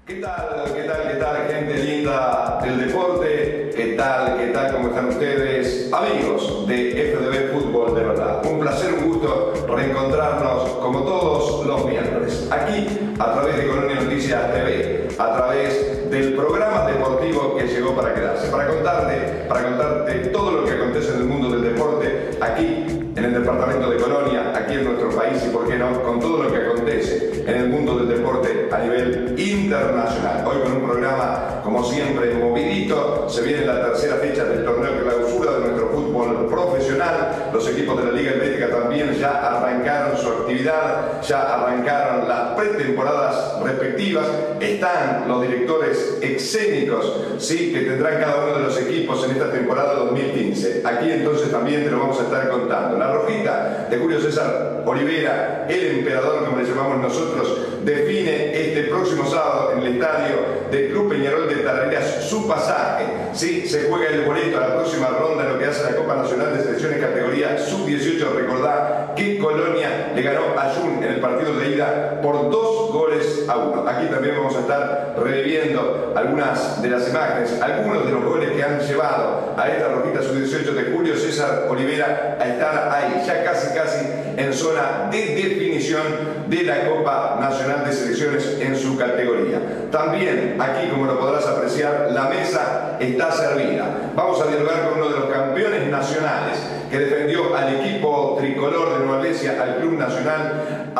¿Qué tal? ¿Qué tal? ¿Qué tal, gente linda del deporte? ¿Qué tal? ¿Qué tal? ¿Cómo están ustedes? Amigos de FDB Fútbol de Verdad. Un placer, un gusto reencontrarnos como todos los miércoles. Aquí, a través de Colonia Noticias TV, a través del programa deportivo que llegó para quedarse. Para contarte todo lo que acontece en el mundo del deporte, aquí en el departamento de Colonia, aquí en nuestro país y, por qué no, con todo lo que acontece en el mundo del deporte a nivel internacional. Hoy con un programa, como siempre, movidito. Se viene la tercera fecha del torneo de clausura de nuestro fútbol profesional. Los equipos de la Liga Helvética también ya arrancaron su actividad, ya arrancaron las pretemporadas respectivas. Están los directores escénicos, sí, que tendrán cada uno de los equipos en esta temporada 2015. Aquí entonces también te lo vamos a estar contando. La Rojita de Julio César Olivera, el emperador, como le llamamos nosotros, define este próximo sábado en el estadio del Club Peñarol de Tarreras su pasaje. Sí, se juega el boleto a la próxima ronda en lo que hace la Copa Nacional de Selecciones categoría Sub-18. Recordá que Colonia le ganó a Jun en el partido de ida por 2-1. Aquí también vamos a estar reviviendo algunas de las imágenes, algunos de los goles que han llevado a esta Rojita Sub-18 de Julio César Olivera a estar ahí, ya casi en zona de definición de la Copa Nacional de Selecciones en su categoría. También aquí, como lo podrás apreciar, la mesa está servida. Vamos a dialogar con uno de los campeones nacionales que defendió al equipo tricolor de Nueva Helvecia, al Club Nacional,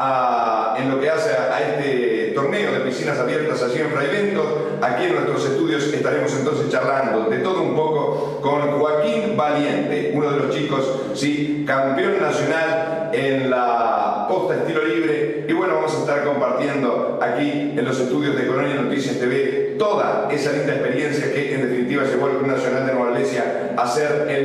en lo que hace a este torneo de piscinas abiertas allí en Fraiventos. Aquí en nuestros estudios estaremos entonces charlando de todo un poco con Joaquín Valiente, uno de los chicos, sí, campeón nacional en la posta estilo libre. Y bueno, vamos a estar compartiendo aquí en los estudios de Colonia Noticias TV toda esa linda experiencia que en definitiva llevó al Club Nacional de Nueva Helvecia a ser el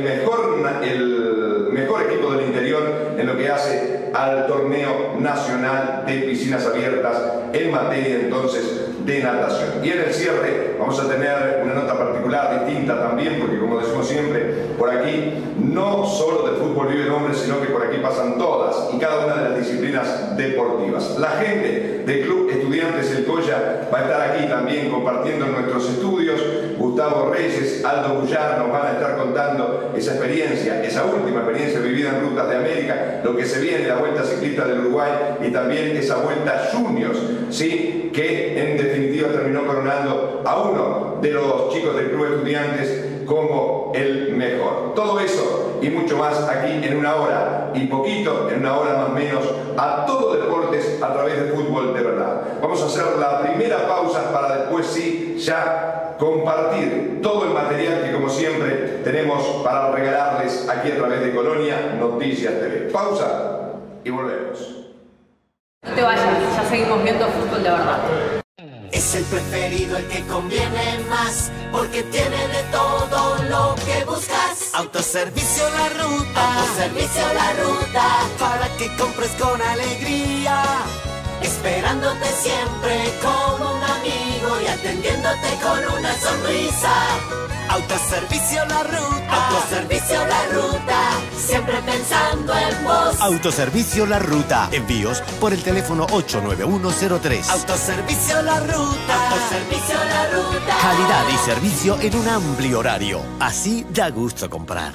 mejor equipo del interior en lo que hace al torneo nacional de piscinas abiertas en materia entonces de natación. Y en el cierre vamos a tener una nota particular, distinta también, porque como decimos siempre, por aquí no solo del fútbol vive el hombre, sino que por aquí pasan todas y cada una de las disciplinas deportivas. La gente del Club Estudiantes El Colla va a estar aquí también compartiendo en nuestros estudios. Gustavo Reyes, Aldo Bullar nos van a estar contando esa experiencia, esa última experiencia vivida en Rutas de América, lo que se viene, la Vuelta Ciclista del Uruguay y también esa Vuelta Juniors, ¿sí?, que en definitiva terminó coronando a uno de los chicos del Club Estudiantes como el mejor. Todo eso y mucho más aquí en una hora y poquito, en una hora más o menos, a todo deportes a través de Fútbol de Verdad. Vamos a hacer la primera pausa para después sí ya compartir todo el material que como siempre tenemos para regalarles aquí a través de Colonia Noticias TV. Pausa y volvemos. No te vayas, ya seguimos viendo Fútbol de Verdad. Es el preferido, el que conviene más, porque tiene de todo lo que buscas. Autoservicio La Ruta, Autoservicio La Ruta, para que compres con alegría, esperándote siempre como un amigo y atendiéndote con una sonrisa. Autoservicio La Ruta, Autoservicio La Ruta, siempre pensando en vos. Autoservicio La Ruta, envíos por el teléfono 89103. Autoservicio La Ruta, Autoservicio La Ruta. Calidad y servicio en un amplio horario. Así da gusto comprar.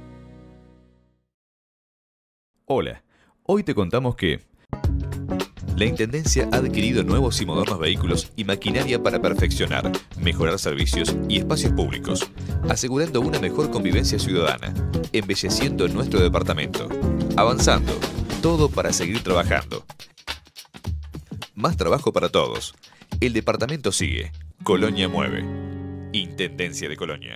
Hola, hoy te contamos que la Intendencia ha adquirido nuevos y modernos vehículos y maquinaria para perfeccionar, mejorar servicios y espacios públicos, asegurando una mejor convivencia ciudadana, embelleciendo nuestro departamento, avanzando, todo para seguir trabajando. Más trabajo para todos. El departamento sigue. Colonia mueve. Intendencia de Colonia.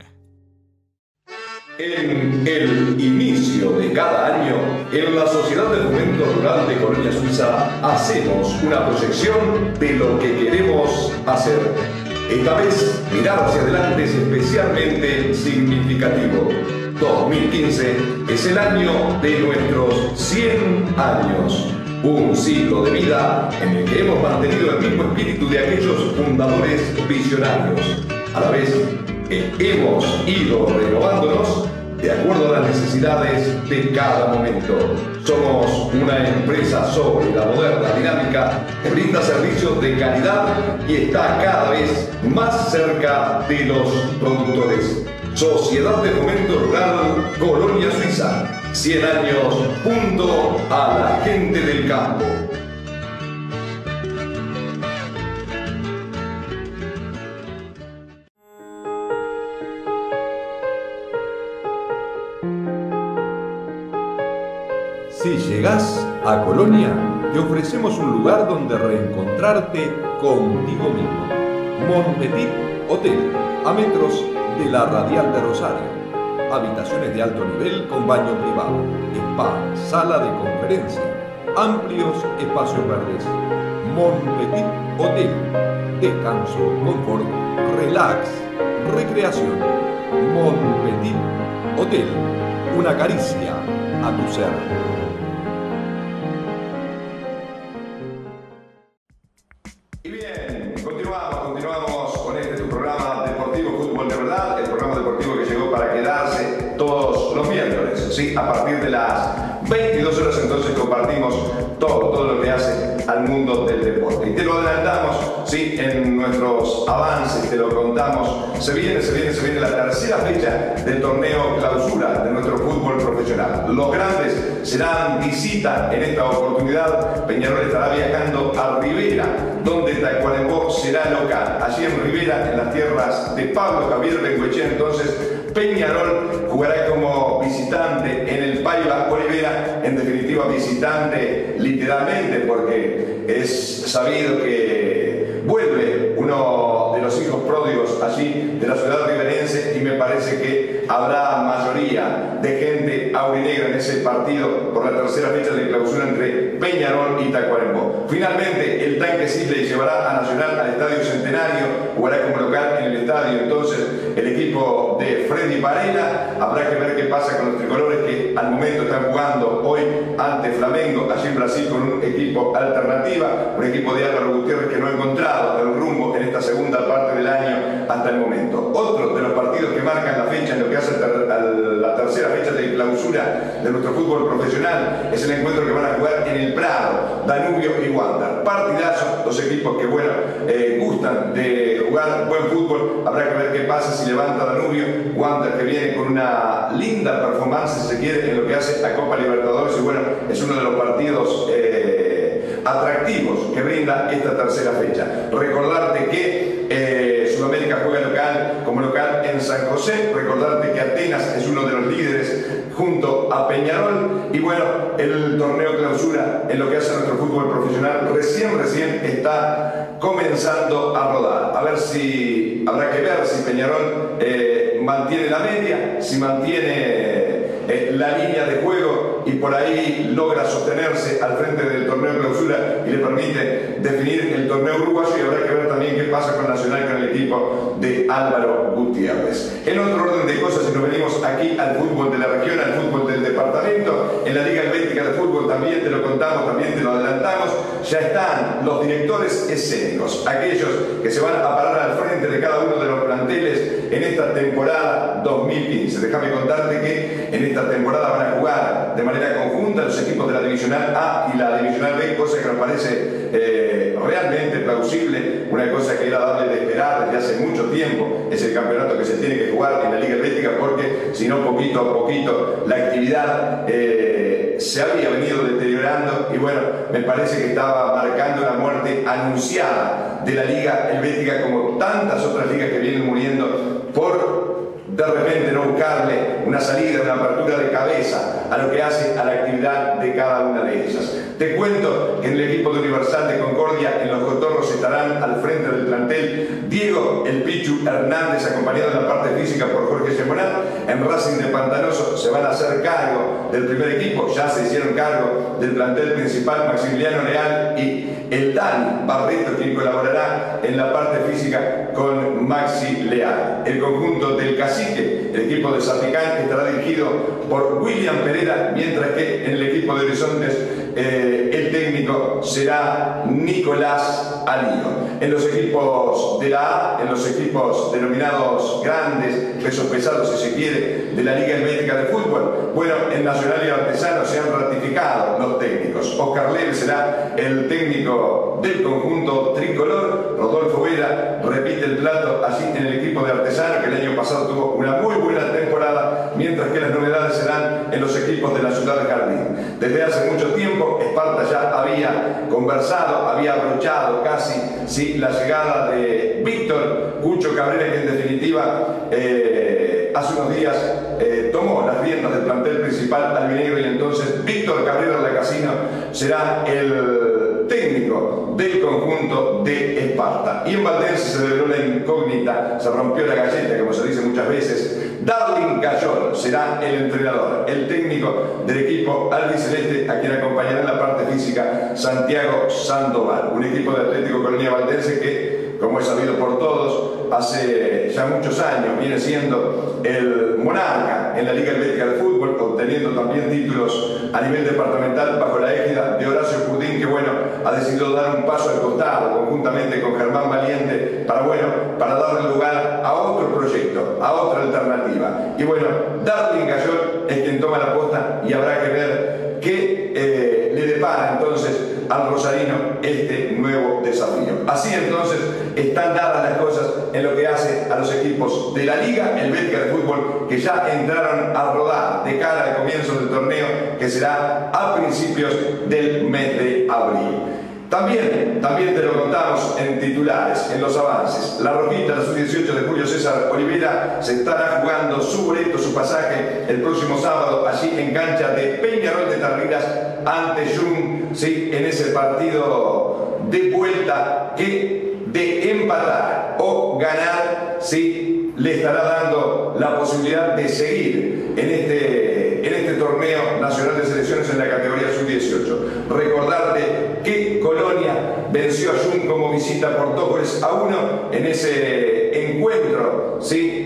En el inicio de cada año, en la Sociedad de Fomento Rural de Colonia Suiza, hacemos una proyección de lo que queremos hacer. Esta vez, mirar hacia adelante es especialmente significativo. 2015 es el año de nuestros 100 años. Un ciclo de vida en el que hemos mantenido el mismo espíritu de aquellos fundadores visionarios. A la vez que hemos ido renovándonos, de acuerdo a las necesidades de cada momento. Somos una empresa sólida, moderna, dinámica, que brinda servicios de calidad y está cada vez más cerca de los productores. Sociedad de Fomento Rural Colonia Suiza. 100 años junto a la gente del campo. Si llegás a Colonia, te ofrecemos un lugar donde reencontrarte contigo mismo. Montpetit Hotel, a metros de la Radial de Rosario. Habitaciones de alto nivel con baño privado, spa, sala de conferencia, amplios espacios verdes. Montpetit Hotel, descanso, confort, relax, recreación. Montpetit Hotel, una caricia a tu ser. Y bien, continuamos con este tu programa deportivo Fútbol de Verdad, el programa deportivo que llegó para quedarse todos los miércoles, ¿sí? A partir de las 22 horas entonces compartimos todo lo que hace al mundo del deporte. Y te lo adelantamos, ¿sí? En nuestros avances, te lo contamos, se viene la tercera fecha del torneo clausura de nuestro fútbol profesional. Los grandes serán visita en esta oportunidad. Peñarol estará viajando a Rivera, donde Tacuarembó será local. Allí en Rivera, en las tierras de Pablo Javier Bengoechea, entonces Peñarol jugará como visitante en el Paiva Olivera, en definitiva visitante literalmente, porque es sabido que vuelve uno de los hijos pródigos allí de la ciudad riverense y me parece que habrá mayoría de gente aurinegra en ese partido por la tercera fecha de clausura entre Peñarol y Tacuarembó. Finalmente el Tanque Sisley llevará a Nacional al Estadio Centenario, jugará como local en el estadio entonces el equipo de Freddy Varela. Habrá que ver qué pasa con los tricolores que al momento están jugando hoy ante Flamengo allí en Brasil con un equipo alternativa, un equipo de Álvaro Gutiérrez que no ha encontrado el rumbo en esta segunda parte del año hasta el momento. Otro de los partidos que marcan la fecha en lo que hace a la tercera fecha de clausura de nuestro fútbol profesional es el encuentro que van a jugar en el Prado, Danubio y Wander. Partidazo, dos equipos que gustan de jugar buen fútbol. Habrá que ver qué pasa si levanta Danubio, Wander que viene con una linda performance si se quiere en lo que hace a Copa Libertadores y bueno, es uno de los partidos atractivos que brinda esta tercera fecha. Recordarte que Sudamérica juega como local en San José, recordarte que Atenas es uno de los líderes junto a Peñarol y bueno, el torneo clausura en lo que hace a nuestro fútbol profesional recién está comenzando a rodar. Habrá que ver si Peñarol mantiene la media, si mantiene la línea de juego y por ahí logra sostenerse al frente del torneo clausura y le permite definir el torneo uruguayo y habrá que ver también qué pasa con Nacional con el equipo de Álvaro Gutiérrez. En otro orden de cosas, si nos venimos aquí al fútbol de la región, al fútbol del departamento, en la Liga Helvética de Fútbol también te lo contamos, también te lo adelantamos, ya están los directores escénicos, aquellos que se van a parar al frente de cada uno de los planteles en esta temporada 2015. Déjame contarte que en esta temporada van a jugar de manera conjunta los equipos de la Divisional A y la Divisional B, cosa que nos parece realmente plausible, una cosa que era dable de esperar desde hace mucho tiempo. Es el campeonato que se tiene que jugar en la Liga Helvética porque si no poquito a poquito la actividad se había venido deteriorando y bueno, me parece que estaba marcando la muerte anunciada de la Liga Helvética como tantas otras ligas que vienen muriendo por de repente no buscarle una salida, una apertura de cabeza a lo que hace a la actividad de cada una de ellas. Te cuento que en el equipo de Universal de Concordia, en los Cotorros estarán al frente del plantel Diego El Pichu Hernández, acompañado en la parte física por Jorge Chemonat. En Racing de Pantanoso se van a hacer cargo del primer equipo, ya se hicieron cargo del plantel principal Maximiliano Leal y el Dani Barreto, quien colaborará en la parte física con Maxi Leal. El conjunto del Cacique, el equipo de Zaticán, estará dirigido por William Pereira, mientras que en el equipo de Horizontes el técnico será Nicolás Alío. En los equipos de la la A, en los equipos denominados grandes, pesos pesados si se quiere, de la Liga Helvética de Fútbol. Bueno, en Nacional y Artesano se han ratificado los técnicos. Oscar Leve será el técnico del conjunto tricolor. Rodolfo Vera repite el plato allí en el equipo de Artesano, que el año pasado tuvo una muy buena temporada, mientras que las novedades serán en los equipos de la ciudad de Jardín. Desde hace mucho tiempo, Esparta ya había conversado, había abrochado casi la llegada de Víctor Cucho Cabrera, que en definitiva hace unos días tomó las riendas del plantel principal albinegro, y entonces Víctor Cabrera Lacasino será el técnico del conjunto de Esparta. Y en Valdense se reveló la incógnita, se rompió la galleta, como se dice muchas veces. Darling Gayol será el entrenador, el técnico del equipo albiceleste, a quien acompañará en la parte física Santiago Sandoval, un equipo de Atlético Colonia Valdense que, como es sabido por todos, hace ya muchos años viene siendo el monarca en la Liga Helvética de Fútbol, obteniendo también títulos a nivel departamental bajo la égida de Horacio Pudín, que bueno, ha decidido dar un paso al costado conjuntamente con Germán Valiente para darle lugar a otro proyecto, a otra alternativa. Y bueno, Darling Gayol es quien toma la posta, y habrá que ver qué le depara entonces al rosarino este nuevo desafío. Así entonces están dadas las cosas en lo que hace a los equipos de la Liga Helvética de Fútbol, que ya entraron a rodar de cara al comienzo del torneo, que será a principios del mes de abril. También te lo contamos en titulares, en los avances. La Rojita, la sub-18 de Julio César Olivera, se estará jugando su boleto, su pasaje, el próximo sábado, allí en cancha de Peñarol de Tarriras, ante Jung, en ese partido de vuelta que, de empatar o ganar, le estará dando la posibilidad de seguir en este torneo nacional de selecciones en la categoría sub-18. Recordarte que Colonia venció a Jung como visita por 2-1 en ese encuentro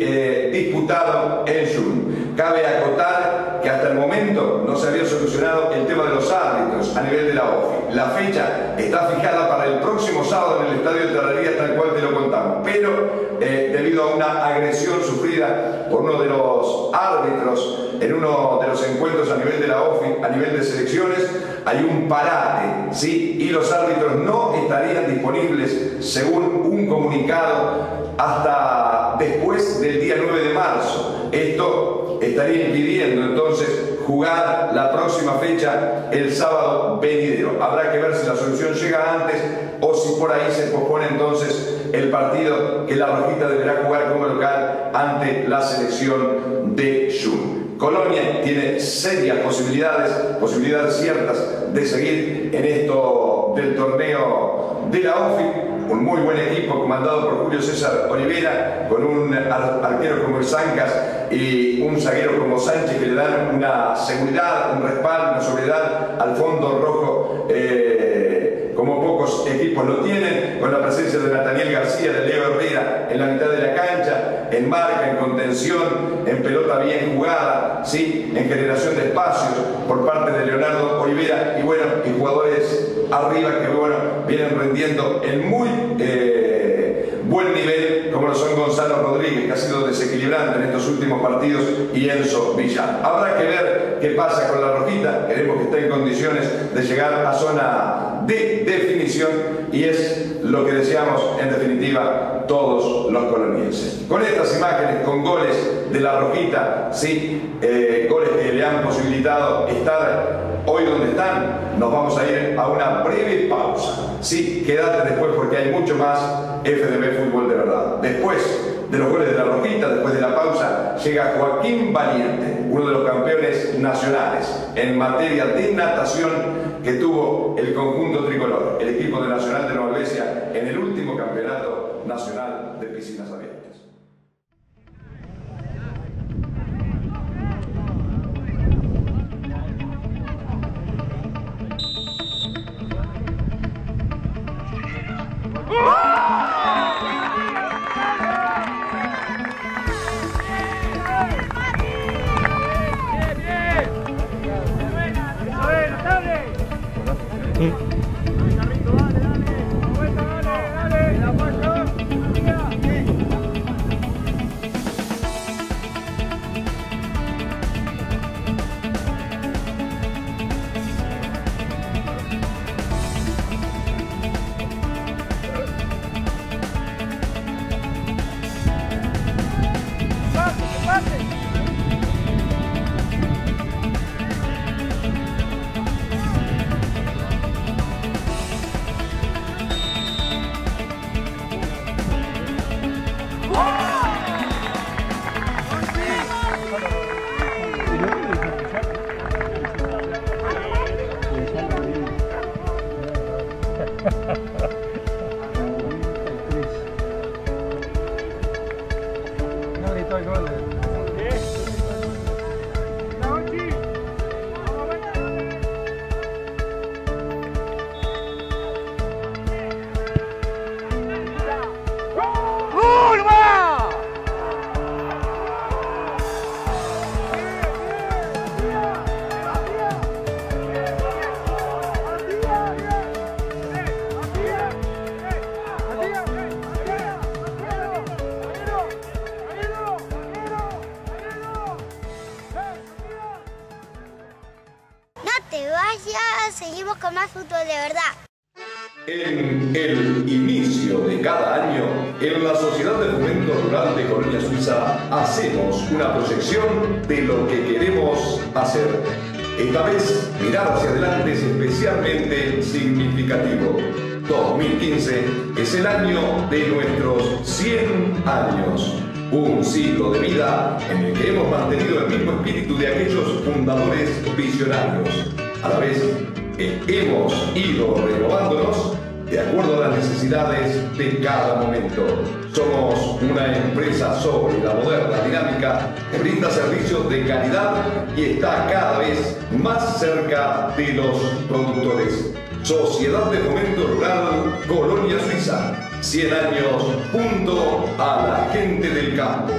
disputado en Jung. Cabe acotar que hasta el momento no se había solucionado el tema de los árbitros a nivel de la OFI. La fecha está fijada para el próximo sábado en el Estadio de Terrería, tal cual te lo contamos, pero debido a una agresión sufrida por uno de los árbitros en uno de los encuentros a nivel de la OFI, a nivel de selecciones, hay un parate, y los árbitros no estarían disponibles, según un comunicado, hasta después del día 9 de marzo. Esto estaría impidiendo entonces jugar la próxima fecha el sábado venidero. Habrá que ver si la solución llega antes o si por ahí se pospone entonces el partido que la Rojita deberá jugar como local ante la selección de Jung. Colonia tiene serias posibilidades ciertas de seguir en esto del torneo de la OFI. Un muy buen equipo comandado por Julio César Olivera, con un arquero como el Zancas y un zaguero como Sánchez, que le dan una seguridad, un respaldo, una sobriedad al fondo rojo, como pocos equipos lo tienen, con la presencia de Nathaniel García, de Leo Herrera en la mitad de la cancha, en marca, en contención, en pelota bien jugada, en generación de espacios por parte de Leonardo Olivera, y jugadores arriba que vienen rendiendo en muy buen nivel, como lo son Gonzalo Rodríguez, que ha sido desequilibrante en estos últimos partidos, y Enzo Villar. Habrá que ver qué pasa con la Rojita. Queremos que esté en condiciones de llegar a zona de definición, y es lo que deseamos en definitiva todos los colonienses. Con estas imágenes, con goles de la Rojita, goles que le han posibilitado estar hoy donde están, nos vamos a ir a una breve pausa. Quédate después, porque hay mucho más FDB Fútbol de verdad. Después de los goles de la Rojita, después de la pausa, llega Joaquín Valiente, uno de los campeones nacionales en materia de natación que tuvo el conjunto tricolor, el equipo de Nacional de Nueva Helvecia, en el último campeonato nacional de piscinas abiertas. Dale, dale, dale, dale, dale, dale, dale, con más fútbol de verdad. En el inicio de cada año, en la Sociedad de Fomento Rural de Colonia Suiza, hacemos una proyección de lo que queremos hacer. Esta vez, mirar hacia adelante es especialmente significativo. 2015 es el año de nuestros 100 años. Un ciclo de vida en el que hemos mantenido el mismo espíritu de aquellos fundadores visionarios. A la vez, hemos ido renovándonos de acuerdo a las necesidades de cada momento. Somos una empresa sólida, moderna, dinámica, que brinda servicios de calidad y está cada vez más cerca de los productores. Sociedad de Fomento Rural Colonia Suiza. 100 años junto a la gente del campo.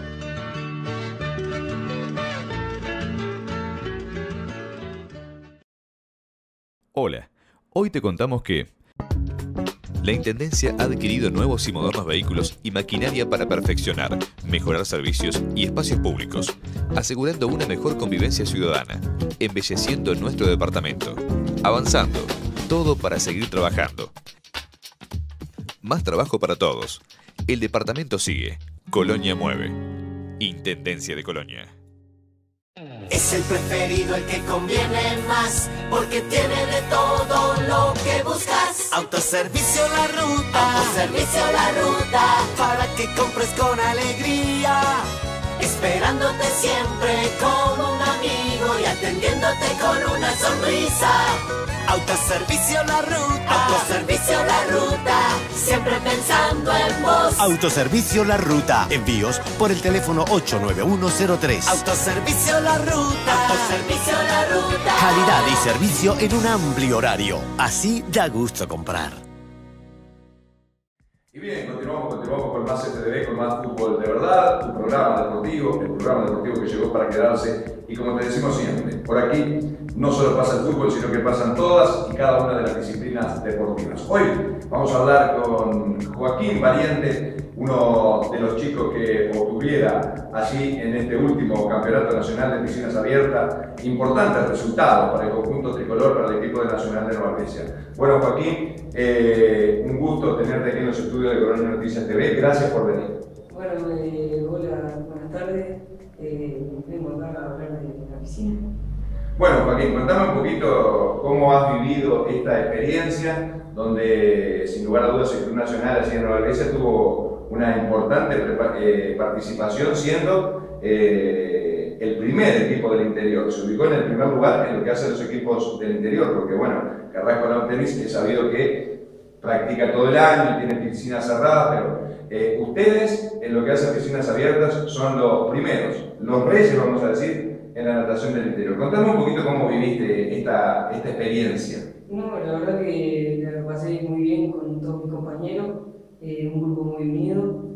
Hola, hoy te contamos que la Intendencia ha adquirido nuevos y modernos vehículos y maquinaria para perfeccionar, mejorar servicios y espacios públicos, asegurando una mejor convivencia ciudadana, embelleciendo nuestro departamento, avanzando, todo para seguir trabajando. Más trabajo para todos. El departamento sigue. Colonia mueve. Intendencia de Colonia. Es el preferido, el que conviene más, porque tiene de todo lo que buscas. Autoservicio La Ruta, Autoservicio La Ruta, para que compres con alegría, esperándote siempre como un amigo y atendiéndote con una sonrisa. Autoservicio La Ruta, Autoservicio La Ruta, siempre pensando en vos. Autoservicio La Ruta. Envíos por el teléfono 89103. Autoservicio La Ruta, Autoservicio La Ruta. Calidad y servicio en un amplio horario. Así da gusto comprar. Y bien, continuamos con más FDB, con más fútbol de verdad, tu programa deportivo, el programa deportivo que llegó para quedarse. Y como te decimos siempre, por aquí no solo pasa el fútbol, sino que pasan todas y cada una de las disciplinas deportivas. Hoy vamos a hablar con Joaquín Variante, uno de los chicos que obtuviera allí en este último Campeonato Nacional de Piscinas Abiertas importantes resultados para el conjunto tricolor, para el equipo de Nacional de Nueva Albesia. Bueno, Joaquín, un gusto tenerte aquí en los estudios de Colonia Noticias TV. Gracias por venir. Bueno, hola, buenas tardes. Vengo acá a hablar de la piscina. Bueno, Joaquín, contame un poquito cómo has vivido esta experiencia, donde sin lugar a dudas el Club Nacional allí en Nueva Albesia tuvo una importante participación, siendo el primer equipo del interior. Se ubicó en el primer lugar en lo que hacen los equipos del interior, porque bueno, Carrasco Lawn Tennis he sabido que practica todo el año y tiene piscinas cerradas, pero ustedes en lo que hacen piscinas abiertas son los primeros, los reyes, vamos a decir, en la natación del interior. Contame un poquito cómo viviste esta experiencia. No, la verdad que la pasé muy bien con todos mis compañeros, un grupo muy unido,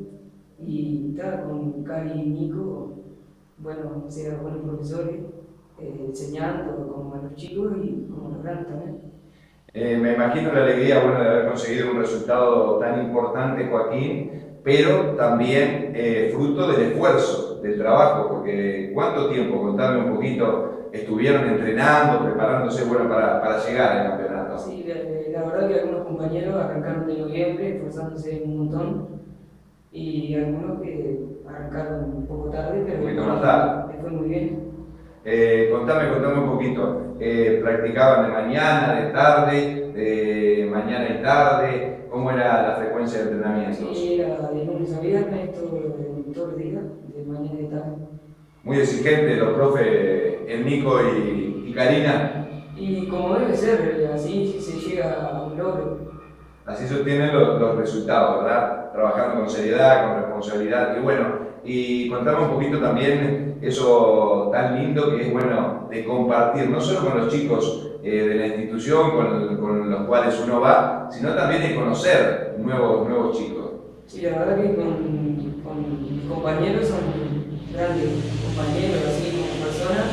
y tal, con Cari y Nico, bueno, eran buenos profesores, enseñando como a los chicos y como a los grandes también. Me imagino la alegría, bueno, de haber conseguido un resultado tan importante, Joaquín, pero también fruto del esfuerzo, del trabajo, porque ¿cuánto tiempo, contame un poquito, estuvieron entrenando, preparándose, bueno, para llegar al campeonato? Sí, la verdad que algunos compañeros arrancaron de noviembre, esforzándose un montón, y algunos que arrancaron un poco tarde, pero les fue muy bien. Contame un poquito, ¿practicaban de mañana, de tarde, de mañana y tarde? ¿Cómo era la frecuencia de entrenamientos? Sí, era de lunes a viernes, todo el día, de mañana y tarde. Muy exigente los profes, el Nico y Karina. Y como debe ser, así se llega a un logro. Así se obtienen los resultados, ¿verdad? Trabajando con seriedad, con responsabilidad. Y bueno, y contame un poquito también eso tan lindo que es, bueno, de compartir, no solo con los chicos de la institución con los cuales uno va, sino también de conocer nuevos chicos. Sí, la verdad que con mis compañeros son grandes compañeros, así como personas,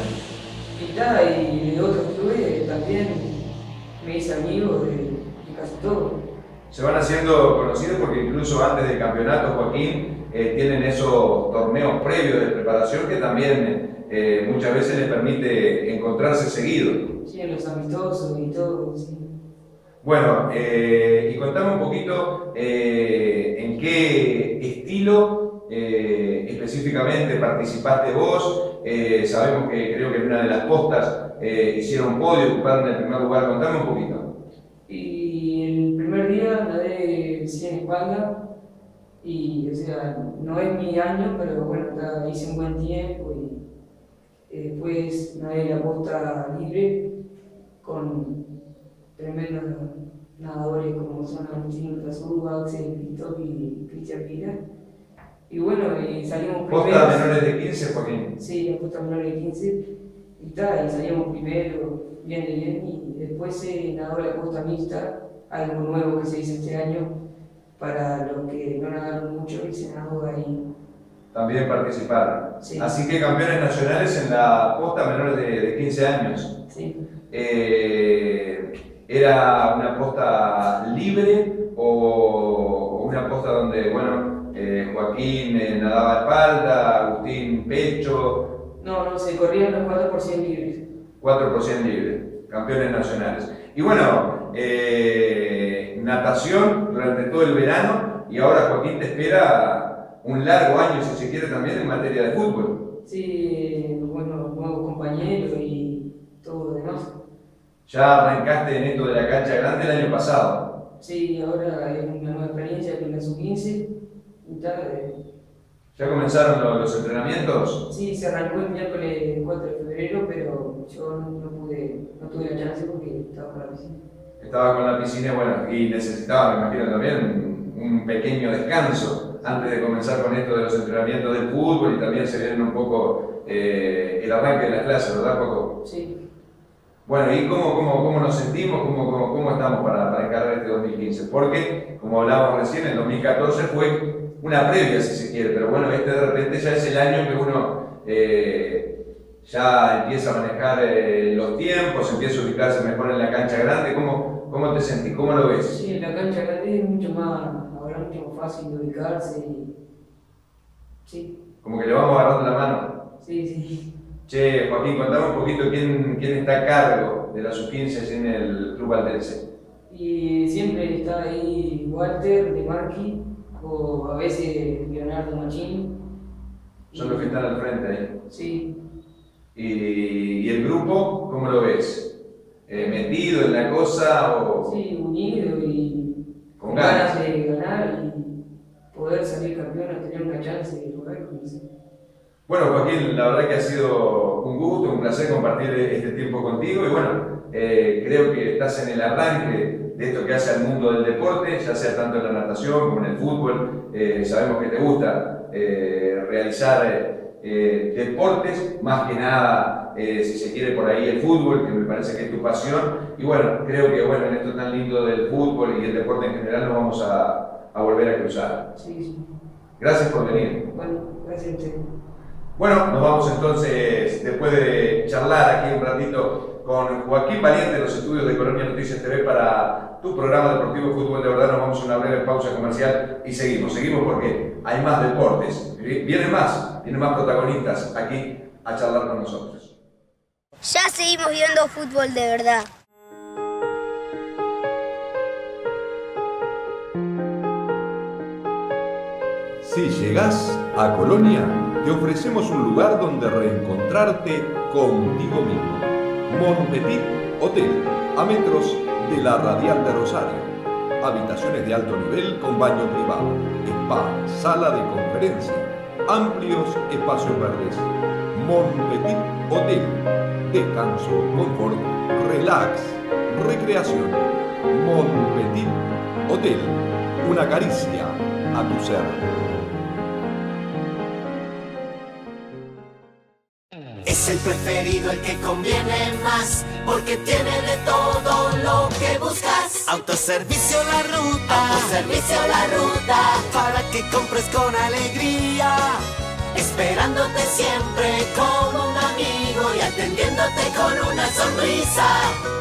y de otros clubes también me hice amigo de casi todos. Se van haciendo conocidos porque incluso antes del campeonato, Joaquín, tienen esos torneos previos de preparación que también muchas veces les permite encontrarse seguido. Sí, en los amistosos y todo, sí. Bueno, y contame un poquito en qué estilo específicamente participaste vos. Sabemos que creo que en una de las postas hicieron podio, ocuparon el primer lugar. Contame un poquito. Y el primer día nadé 100 espalda y, o sea, no es mi año, pero bueno, hice un buen tiempo y después nadé la posta libre con tremendos nadadores como son Agustín Cazurba, Axel Pistop y Cristian Pira. Y bueno, salimos primero. ¿Posta menores de 15, Joaquín? Sí, la posta menores de 15. Y salimos primero, bien de bien, y después se nadó la posta mixta, algo nuevo que se hizo este año para los que no nadaron mucho y se nadó ahí. También participaron. Sí. Así que campeones nacionales en la posta menores de 15 años. Sí. ¿Era una posta libre o una posta donde, bueno, Joaquín nadaba espalda, Agustín pecho? No, se corrían los 4% libres. 4% libres, campeones nacionales. Y bueno, natación durante todo el verano, y ahora Joaquín te espera un largo año, si se quiere, también en materia de fútbol. Sí, bueno, nuevos compañeros y todo lo demás. Ya arrancaste en esto de la cancha grande el año pasado. Sí, ahora es una nueva experiencia con la sub-15 y tal. ¿Ya comenzaron los entrenamientos? Sí, se arrancó el miércoles 4 de febrero, pero yo no tuve la chance porque estaba con la piscina. Estaba con la piscina, bueno, y necesitaba, me imagino también, un pequeño descanso antes de comenzar con esto de los entrenamientos del fútbol, y también se viene un poco el arranque de las clases, ¿verdad, Coco? Sí. Bueno, ¿y cómo nos sentimos? ¿Cómo estamos para encarar este 2015? Porque, como hablábamos recién, el 2014 fue una previa, si se quiere, pero bueno, de repente ya es el año que uno ya empieza a manejar los tiempos, empieza a ubicarse mejor en la cancha grande. ¿Cómo te sentís? ¿Cómo lo ves? Sí, en la cancha grande es mucho más fácil de ubicarse y... Sí. Como que le vamos agarrando la mano. Sí. Che, Joaquín, contame un poquito quién está a cargo de la sub-15 en el Club Valdense. Y siempre está ahí Walter de Marqui, o a veces Leonardo Machín. Son los que están al frente ahí. Sí. ¿Y el grupo, cómo lo ves? ¿Metido en la cosa o...? Sí, unido y con ganas de ganar y poder salir campeón, tener una chance de lograr. Bueno, Joaquín, la verdad que ha sido un gusto, un placer compartir este tiempo contigo, y bueno, creo que estás en el arranque de esto que hace al mundo del deporte, ya sea tanto en la natación como en el fútbol. Sabemos que te gusta realizar deportes, más que nada, si se quiere, por ahí el fútbol, que me parece que es tu pasión, y bueno, creo que en esto tan lindo del fútbol y el deporte en general nos vamos a volver a cruzar. Sí. Gracias por venir. Bueno, gracias a usted. Bueno, nos vamos entonces, después de charlar aquí un ratito con Joaquín Valiente de los estudios de Colonia Noticias TV para tu programa deportivo Fútbol de Verdad. Nos vamos a una breve pausa comercial y seguimos porque hay más deportes, vienen más protagonistas aquí a charlar con nosotros. Ya seguimos viendo Fútbol de Verdad. Si llegás a Colonia, te ofrecemos un lugar donde reencontrarte contigo mismo. Montpetit Hotel, a metros de la Radial de Rosario. Habitaciones de alto nivel con baño privado, spa, sala de conferencia, amplios espacios verdes. Montpetit Hotel, descanso, confort, relax, recreación. Montpetit Hotel, una caricia a tu ser. Es el preferido, el que conviene más, porque tiene de todo lo que buscas. Autoservicio La Ruta, Autoservicio La Ruta, para que compres con alegría, esperándote siempre como un amigo y atendiéndote con una sonrisa.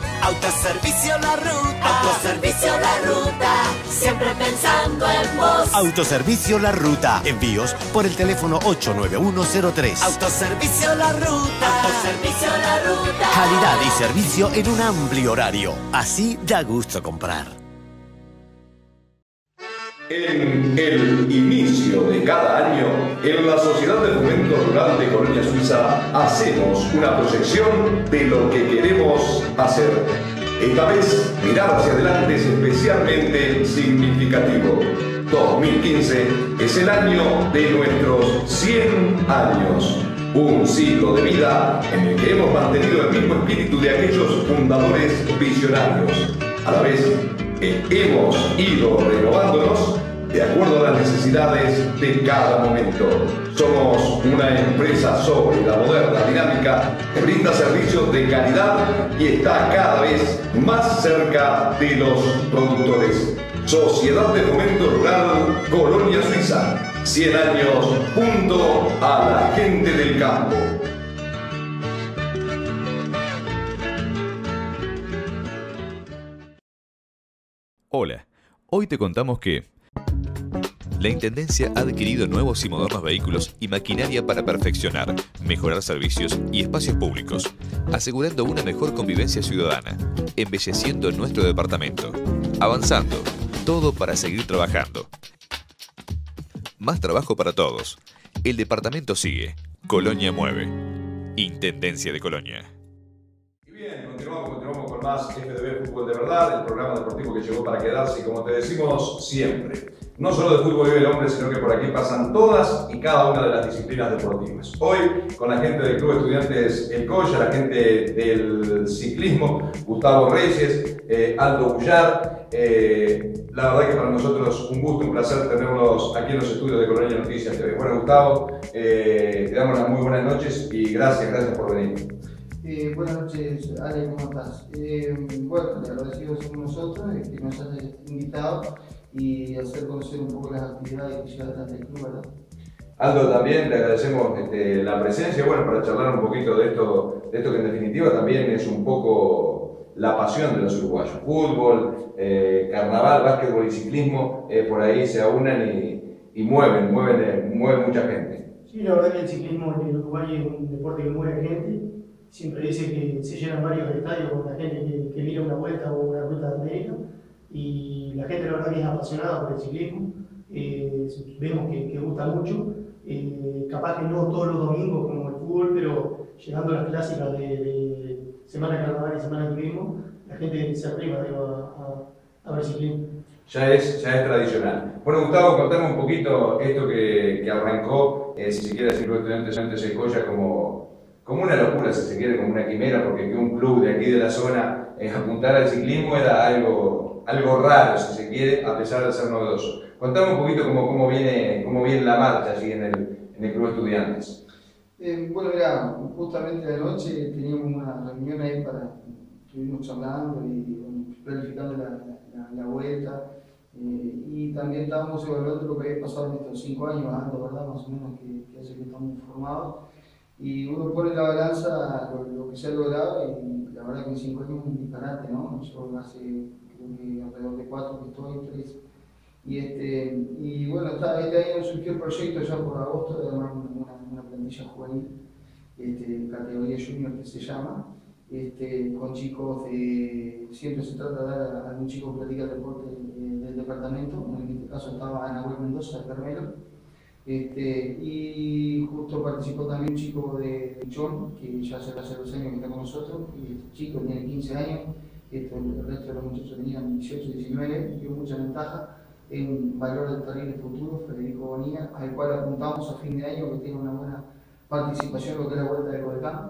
Autoservicio La Ruta, Autoservicio La Ruta, siempre pensando en vos. Autoservicio La Ruta. Envíos por el teléfono 89103. Autoservicio La Ruta. Autoservicio La Ruta. Calidad y servicio en un amplio horario. Así da gusto comprar. En el inicio de cada año, en la Sociedad de Fomento Rural de Colonia Suiza, hacemos una proyección de lo que queremos hacer. Esta vez, mirar hacia adelante es especialmente significativo. 2015 es el año de nuestros 100 años. Un ciclo de vida en el que hemos mantenido el mismo espíritu de aquellos fundadores visionarios. A la vez, hemos ido renovándonos de acuerdo a las necesidades de cada momento. Somos una empresa sólida, moderna, dinámica, que brinda servicios de calidad y está cada vez más cerca de los productores. Sociedad de Fomento Rural Colonia Suiza. 100 años junto a la gente del campo. Hola, hoy te contamos que la Intendencia ha adquirido nuevos y modernos vehículos y maquinaria para perfeccionar, mejorar servicios y espacios públicos, asegurando una mejor convivencia ciudadana, embelleciendo nuestro departamento, avanzando, todo para seguir trabajando. Más trabajo para todos. El departamento sigue. Colonia mueve. Intendencia de Colonia. Y bien, continuamos con más FDB Fútbol de Verdad, el programa deportivo que llegó para quedarse y como te decimos siempre, no solo de fútbol vive el hombre, sino que por aquí pasan todas y cada una de las disciplinas deportivas. Hoy, con la gente del Club Estudiantes El Colla, la gente del ciclismo, Gustavo Reyes, Aldo Bullar. La verdad que para nosotros un gusto, un placer tenerlos aquí en los estudios de Colonia Noticias TV. Bueno, Gustavo, te damos las muy buenas noches y gracias por venir. Buenas noches, Ale, ¿cómo estás? Bueno, agradecidos somos nosotros que nos has invitado y hacer conocer un poco las actividades que lleva adelante el club, ¿verdad? Aldo, también te agradecemos la presencia, bueno, para charlar un poquito de esto que en definitiva también es un poco la pasión de los uruguayos. Fútbol, carnaval, básquetbol y ciclismo, por ahí se aunan y mueven mucha gente. Sí, la verdad que el ciclismo en el Uruguay es un deporte que mueve gente. Siempre dice que se llenan varios estadios con la gente que mira una vuelta o una ruta de América. Y la gente la verdad que es apasionada por el ciclismo. Vemos que gusta mucho. Capaz que no todos los domingos como el fútbol, pero llegando a las clásicas de Semana de Carnaval y Semana de Turismo, la gente se arriba a ver ciclismo. Ya es tradicional. Bueno, Gustavo, contame un poquito esto que arrancó, si se quiere decir, Estudiantes El Colla como una locura, si se quiere, como una quimera, porque que un club de aquí de la zona apuntara al ciclismo era algo raro, si se quiere, a pesar de ser novedoso. Contame un poquito cómo viene la marcha allí en el Club Estudiantes. Bueno, mira, justamente de noche teníamos una reunión ahí estuvimos charlando y bueno, planificando la vuelta y también estábamos evaluando lo que había pasado en estos 5 años, ¿verdad? Más o menos que hace que estamos formados. Y uno pone en la balanza lo que se ha logrado y la verdad que en 5 años es un disparate, ¿no? Yo hace creo que alrededor de 4 que estoy, 3. Y bueno, este año surgió el proyecto ya por agosto de armar una plantilla juvenil, categoría junior que se llama, con chicos siempre se trata de dar a algún chico que practica el deporte del departamento, en este caso estaba Anahuel Mendoza de Carmelo. Y justo participó también un chico de Pichón, que ya hace 2 años que está con nosotros, y este chico tiene 15 años, el resto de los muchachos tenían 18, 19, dio mucha ventaja en valor del terrible futuro, Federico Bonilla, al cual apuntamos a fin de año que tenga una buena participación en lo que es la vuelta de Codecán.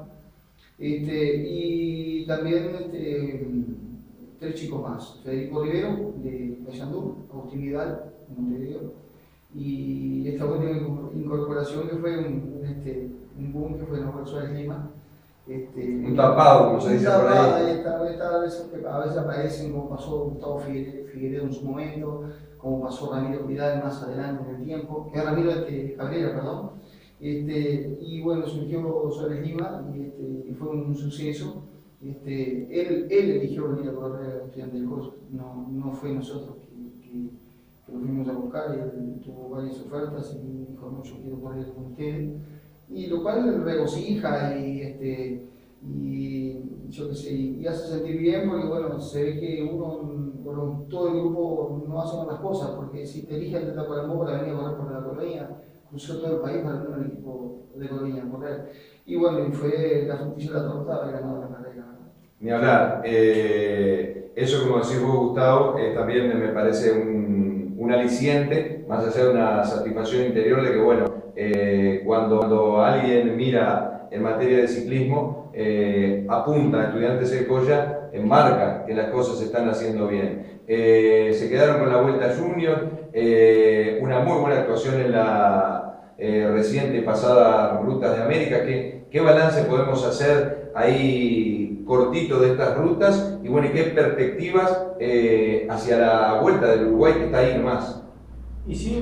Y también 3 chicos más, Federico Rivero de Paysandú, Agustín Vidal de Montevideo, y esta última incorporación que fue un boom que fue Noel Suárez Lima. Un tapado, como se dice por ahí. A veces aparecen como pasó Gustavo Figueredo en su momento, como pasó Ramiro Vidal más adelante en el tiempo, Ramiro Cabrera, perdón. Y bueno, surgió Suárez Lima y fue un suceso. Él eligió venir a correr al Estudiante del Colla, no fue nosotros que lo fuimos a buscar. buscar y él tuvo varias ofertas y dijo, no, yo quiero correr con ustedes. Y lo cual regocija y yo qué sé, y hace sentir bien porque bueno, se ve que todo el grupo no hace las cosas, porque si te eligen de Tacuarembó para venir a correr por la Colonia, cruzó todo el país para tener un equipo de Colonia a correr. Y bueno, y fue la frutilla de la torta haber ganado la carrera. Ni hablar. Eso, como decís vos, Gustavo, también me parece un aliciente, más allá de una satisfacción interior de que, bueno, cuando alguien mira en materia de ciclismo, apunta a Estudiantes del Colla, enmarca que las cosas se están haciendo bien. Se quedaron con la Vuelta Junior, una muy buena actuación en la reciente y pasada Rutas de América. ¿Qué balance podemos hacer ahí cortito de estas rutas? Y bueno, ¿y qué perspectivas hacia la Vuelta del Uruguay, que está ahí nomás? Y sí,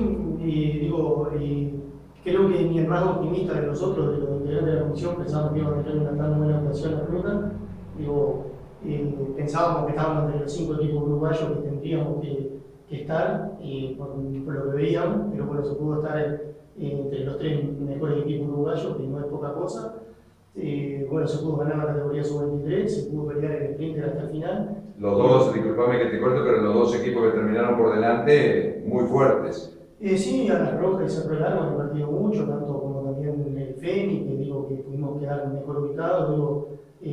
creo que ni el más optimista de nosotros, de los integrantes de la comisión, pensábamos que íbamos a tener una tan buena actuación en la ruta. Pensábamos que estábamos entre los 5 equipos uruguayos que tendríamos que estar, por lo que veíamos, pero bueno, se pudo estar entre los 3 mejores equipos uruguayos, que no es poca cosa. Bueno, se pudo ganar la categoría sub-23, se pudo pelear el sprinter hasta el final. Los dos, disculpame que te corto, pero los dos equipos que terminaron por delante, muy fuertes. Sí, a las Rojas y Cerro Largo han partido mucho, tanto como también el Fénix, que pudimos quedar mejor ubicados,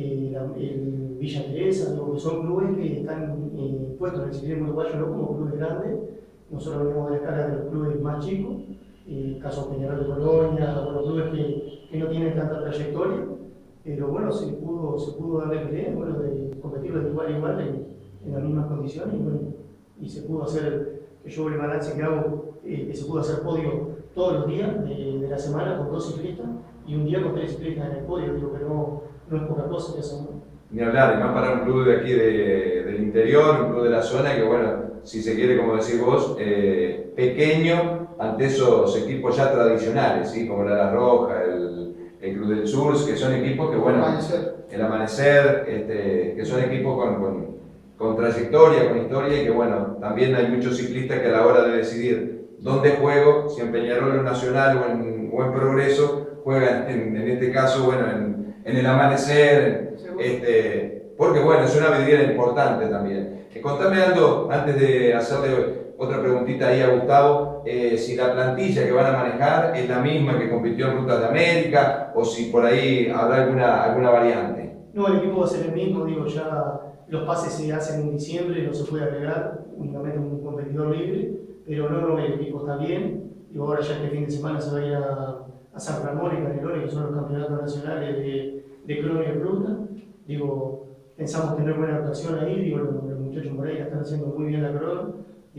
el Villa Teresa, que son clubes que están puestos en el ciclismo uruguayo no como clubes grandes. Nosotros venimos de la escala de los clubes más chicos, caso Peñarol de Colonia, bueno, clubes que no tienen tanta trayectoria, pero bueno, se pudo darle pelea, bueno, de competir de igual a igual en las mismas condiciones, y bueno, y se pudo hacer, que yo el balance que hago, que se pudo hacer podio todos los días de la semana con 2 ciclistas y un día con 3 ciclistas en el podio, digo que no es poca cosa que hacen. Ni hablar, y más para un club de aquí del interior, un club de la zona que, bueno, si se quiere, como decís vos, pequeño ante esos equipos ya tradicionales, ¿sí? Como la Roja, el Club del Sur, que son equipos que, bueno, el Amanecer, que son equipos con trayectoria, con historia, y que, bueno, también hay muchos ciclistas que a la hora de decidir dónde juego, si en Peñarol o Nacional o en Progreso, juegan en este caso, bueno, en el Amanecer, porque, bueno, es una vidriera importante también. Contame, Aldo, antes de hacerle otra preguntita ahí a Gustavo, si la plantilla que van a manejar es la misma que compitió en Rutas de América, o si por ahí habrá alguna variante. No, el equipo va a ser el mismo, ya los pases se hacen en diciembre, no se puede agregar, únicamente un competidor libre, pero no, el equipo está bien. Ahora ya este fin de semana se va a ir a San Ramón y Canelones, que son los campeonatos nacionales de crono y de ruta. Pensamos tener buena actuación ahí, los muchachos Moreira están haciendo muy bien la crono,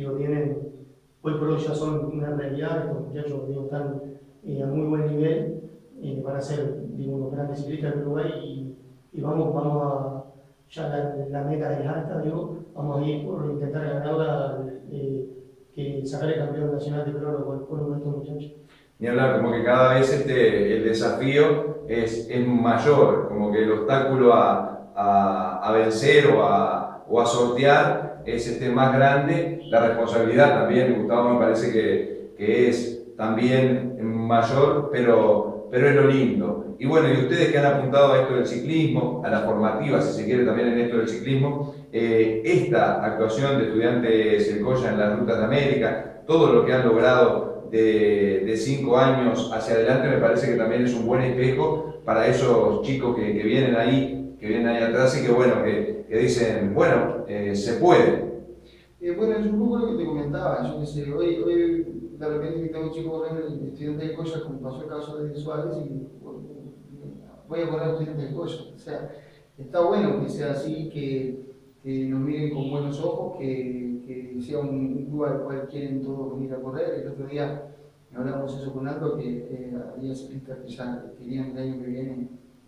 hoy por hoy ya son una realidad, estos muchachos están a muy buen nivel, van a ser unos grandes ciclistas de Uruguay y vamos a, ya la meta es alta, vamos a ir por intentar ganarla, que sacar el campeón nacional de crono con uno de estos muchachos. Ni hablar, como que cada vez el desafío es mayor, como que el obstáculo a vencer o a sortear es más grande, la responsabilidad también, Gustavo, me parece que es también mayor, pero es lo lindo. Y bueno, y ustedes que han apuntado a esto del ciclismo, a la formativa, si se quiere, también en esto del ciclismo, esta actuación de Estudiantes del Colla en las Rutas de América, todo lo que han logrado de 5 años hacia adelante, me parece que también es un buen espejo para esos chicos que vienen ahí atrás y que, bueno, que dicen, bueno, se puede. Bueno, es un poco lo que te comentaba, yo qué sé, hoy de repente tengo un chico corriendo el Estudiante del Colla, como pasó el caso de Suárez, y voy a correr Estudiante del Colla. O sea, está bueno que sea así, que nos miren con buenos ojos, que sea un club al cual quieren todos venir a correr. El otro día hablábamos eso con Aldo, que había ciclistas que ya querían el año que viene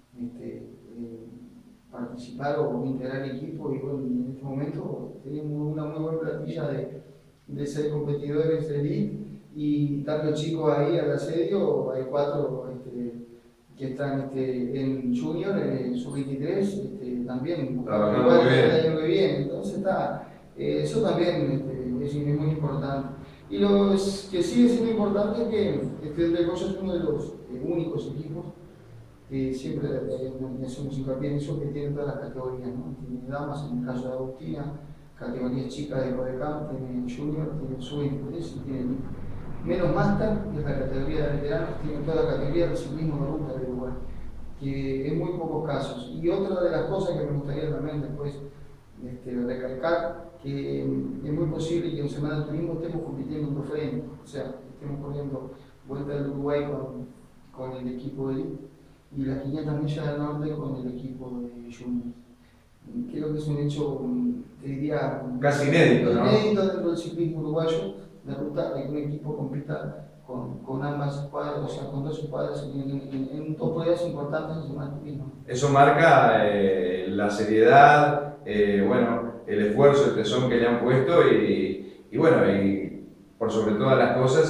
participar o integrar el equipo, y bueno, en este momento tenemos una muy buena plantilla de ser competidores elite, y tanto chicos ahí al asedio, hay 4 que están en Junior, en Sub-23, también igual el año que viene, entonces eso también es muy importante. Y lo que sigue siendo importante es que Estudiantes del Colla es uno de los únicos equipos que siempre hacemos hincapié en eso, que tiene todas las categorías, ¿no? Tiene damas, en el caso de Agustina, categorías chicas de Codecamp, tiene junior, tiene sub-23 y tiene menos máster, que es la categoría de veteranos, tiene toda la categoría del ciclismo de ruta de Uruguay, que en muy pocos casos. Y otra de las cosas que me gustaría también después recalcar, que es muy posible que en Semana del Turismo estemos compitiendo en diferente, o sea, estemos corriendo Vuelta del Uruguay con el equipo de elite y las 500 millas del norte con el equipo de juniors. Creo que es un hecho, te diría, casi inédito, ¿no? Inédito dentro del ciclismo uruguayo, de ruta, que un equipo compita con ambas escuadras, o sea, con dos escuadras en dos pruebas importantes en Semana del Turismo. Eso marca la seriedad, bueno, el esfuerzo, el tesón que le han puesto y bueno, y por sobre todas las cosas,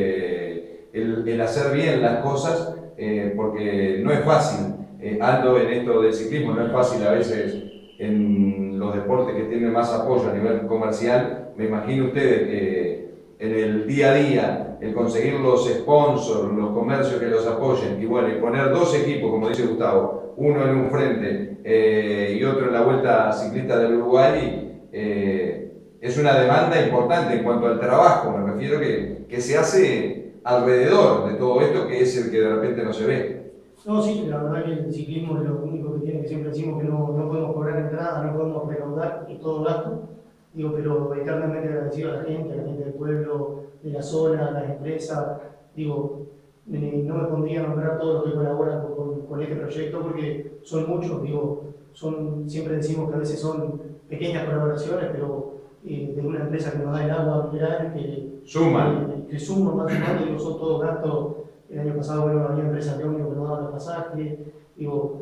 el hacer bien las cosas, porque no es fácil, Aldo, en esto del ciclismo, no es fácil a veces en los deportes que tienen más apoyo a nivel comercial. Me imagino ustedes que en el día a día, el conseguir los sponsors, los comercios que los apoyen, y bueno, y poner dos equipos, como dice Gustavo, uno en un frente y otro en la Vuelta Ciclista del Uruguay, es una demanda importante en cuanto al trabajo, me refiero que se hace alrededor de todo esto, que es el que de repente no se ve. No, sí, la verdad que el ciclismo es lo único que tiene, que siempre decimos que no podemos cobrar entrada, no podemos recaudar y todo gasto, digo, pero eternamente agradecido a la gente del pueblo, de la zona, a las empresas, digo, no me pondría a nombrar todos los que colaboran con este proyecto porque son muchos, digo, siempre decimos que a veces son pequeñas colaboraciones, pero de una empresa que nos da el agua mineral, que suman más y más, digo, son todos gastos. El año pasado, bueno, había empresas de ómnibus que nos daban el pasaje, digo,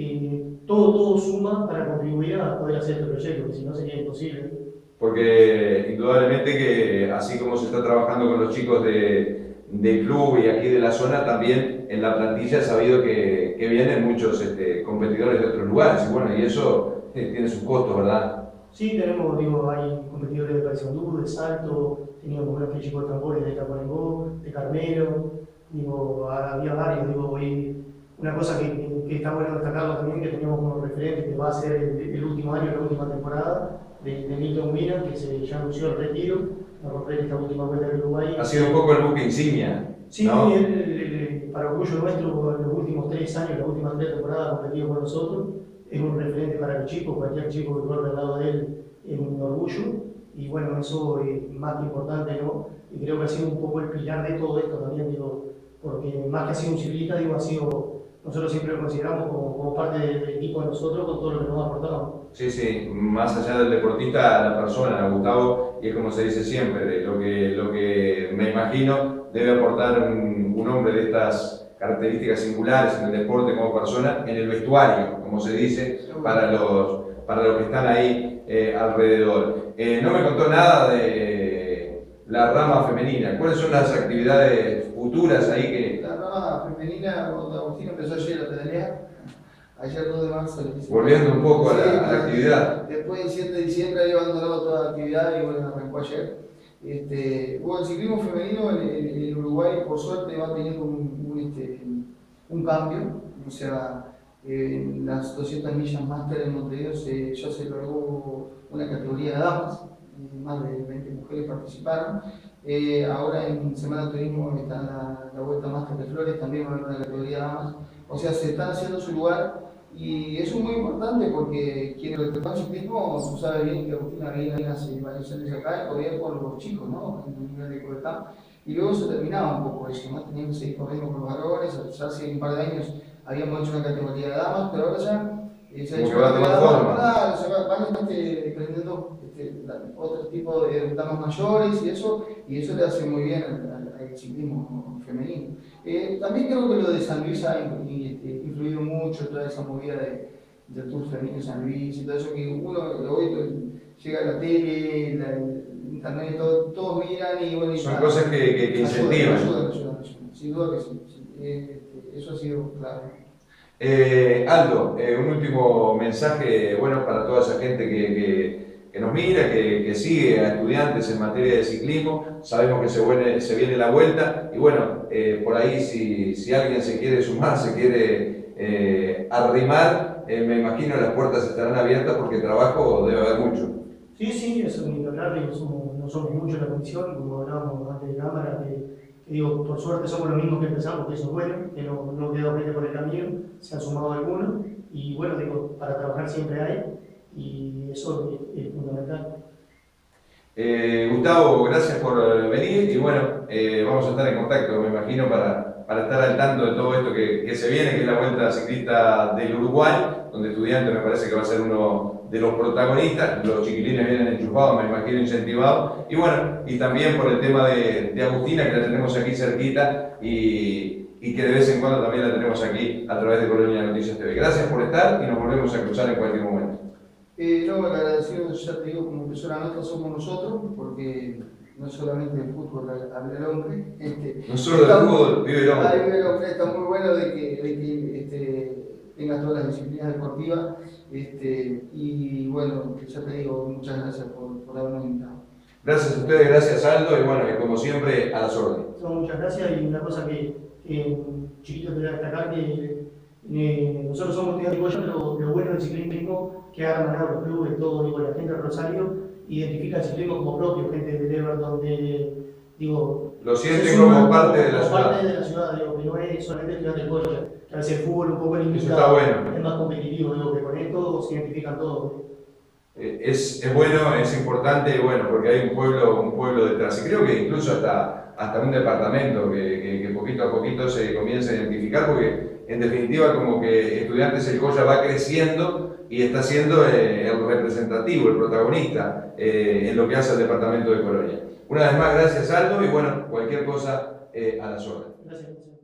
todo suma para contribuir a poder hacer este proyecto, que si no sería imposible. Porque indudablemente que así como se está trabajando con los chicos del club y aquí de la zona, también en la plantilla he sabido que vienen muchos competidores de otros lugares, y bueno, y eso tiene sus costos, ¿verdad? Sí, tenemos, digo, hay competidores de Paysandú, de Salto, teníamos buenos chicos de tambores de Tacuarembó, de Carmelo, digo, había varios, digo, y una cosa que está bueno destacarlo también, que teníamos como referente, que va a ser el último año, la última temporada, de Milton Wiener, que ya anunció el retiro, va a romper esta última vuelta del Uruguay. Ha sido un poco el buque insignia, sí, ¿no? Para orgullo nuestro, los últimos 3 años, las últimas 3 temporadas competido con nosotros, es un referente para el chico, cualquier chico que corre al lado de él es un orgullo, y bueno, eso es más que importante, ¿no? Y creo que ha sido un poco el pilar de todo esto también, digo, porque más que ha sido un ciclista, digo, ha sido, nosotros siempre lo consideramos como parte del equipo de nosotros, con todo lo que nos ha aportado. Sí, sí, más allá del deportista, la persona, Gustavo, y es como se dice siempre, lo que me imagino debe aportar un hombre de estas características singulares en el deporte como persona, en el vestuario, como se dice, para los que están ahí alrededor. No me contó nada de la rama femenina. ¿Cuáles son las actividades futuras ahí que...? La rama femenina, cuando Agustín empezó ayer a pedalear, ayer 2 de marzo. Volviendo un poco a la actividad. Después del 7 de diciembre había abandonado toda la actividad y bueno, arrancó ayer. Bueno, el ciclismo femenino en Uruguay, por suerte, va teniendo un cambio. O sea, en las 200 millas máster en Montevideo ya se logró una categoría de damas, más de 20 mujeres participaron. Ahora en Semana del Turismo está la Vuelta Máster de Flores, también va a haber una categoría de damas. O sea, se están haciendo su lugar y eso es muy importante porque quienes lo tocan ciclismo, tú sabes bien que Agustina viene hace varios años acá y corría con los chicos, ¿no? En el nivel de Codecamp. Y luego se terminaba un poco eso, ¿no? Tenían que seguir corriendo con los varones, ya hace un par de años habíamos hecho una categoría de damas, pero ahora ya se ha hecho una categoría de damas, claro, se van desprendiendo otro tipo de damas mayores y eso le hace muy bien al ciclismo femenino. También creo que lo de San Luis ha influido mucho, toda esa movida del Tour Femenino San Luis y todo eso, que uno hoy llega a la tele, el internet, todos miran y bueno... Son cosas que incentivan. Ayudan, sin duda que sí. Eso ha sido clave. Aldo, un último mensaje, bueno, para toda esa gente que nos mira, que sigue a estudiantes en materia de ciclismo. Sabemos que se viene la vuelta y bueno, por ahí si alguien se quiere sumar, se quiere arrimar, me imagino las puertas estarán abiertas porque trabajo debe haber mucho. Sí, eso es muy claro, no somos muchos en la comisión, como hablábamos antes de cámara, que digo, por suerte somos los mismos que empezamos, que eso es bueno, que no quedó gente por el camino, se han sumado algunos, y bueno, digo, para trabajar siempre hay, y eso es fundamental. Gustavo, gracias por venir y bueno, vamos a estar en contacto, me imagino, para estar al tanto de todo esto que se viene, que es la Vuelta Ciclista del Uruguay, donde Estudiantes me parece que va a ser uno de los protagonistas. Los chiquilines vienen enchufados, me imagino, incentivados, y bueno, y también por el tema de Agustina, que la tenemos aquí cerquita y que de vez en cuando también la tenemos aquí a través de Colonia Noticias TV. Gracias por estar y nos volvemos a cruzar en cualquier momento. No, el agradecido, ya te digo, como empezó la nota, somos nosotros, porque no solamente el fútbol habla el hombre. No solo del fútbol, vive el hombre. Vive el hombre, está muy bueno de que tengas todas las disciplinas deportivas. Y bueno, ya te digo, muchas gracias por habernos invitado. Gracias a ustedes, gracias Aldo, y bueno, y como siempre, a las órdenes. Muchas gracias, y una cosa que chiquito quería destacar, que nosotros somos estudiantes de Goya, pero lo bueno del ciclismo que ha ganado los clubes, todo, digo, la gente de Rosario identifica el ciclismo como propio, gente de Everton, donde, digo... Lo sienten como parte de la ciudad. Parte de la ciudad, digo, que no es solamente estudiantes de Goya, que a veces el fútbol un poco limitado, eso está bueno. Es más competitivo, digo, que con esto se identifican todos. Es bueno, es importante, y bueno, porque hay un pueblo detrás, y creo que incluso hasta un departamento que poquito a poquito se comienza a identificar, porque en definitiva como que Estudiantes el Goya va creciendo y está siendo el representativo, el protagonista en lo que hace el departamento de Colonia. Una vez más, gracias Aldo, y bueno, cualquier cosa a las órdenes. Gracias.